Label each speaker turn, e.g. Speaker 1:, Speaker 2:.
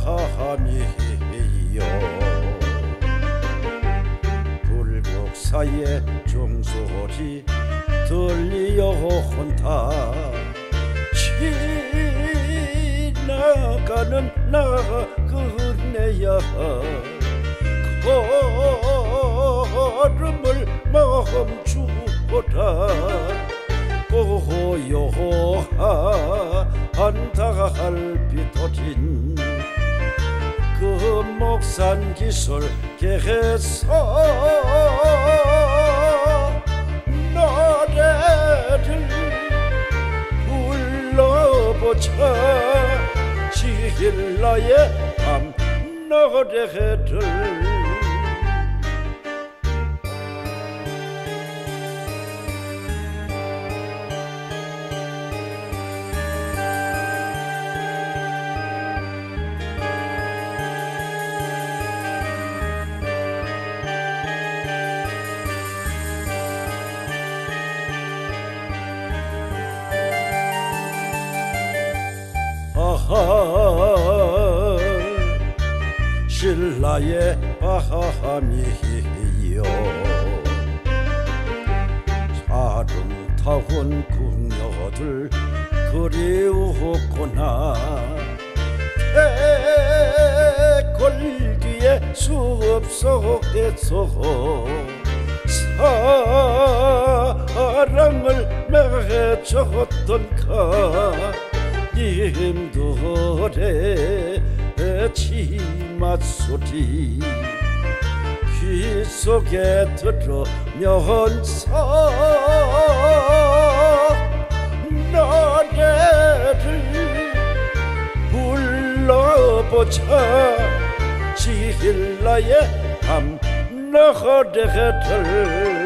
Speaker 1: 밤이요 불국사의 종소리 들리어 온다 지나가는 나그네야 걸음을 멈추어라 고요한 달빛 어린 그 목산 기슭에서 노래를 불러보자 지힐라의 밤 노래를 신라의 밤이요 아름다운 궁녀들 그리웠구나 대궐 뒤에 숲속에서 사랑을 맺었던가 님들의 치맛소리 귀 속에 들으면서 노래를 불러보자 지힐라의 밤 노래를